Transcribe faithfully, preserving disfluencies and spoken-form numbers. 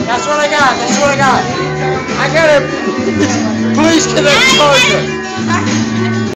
That's what I got. That's what I got. I got it. Please connect charger.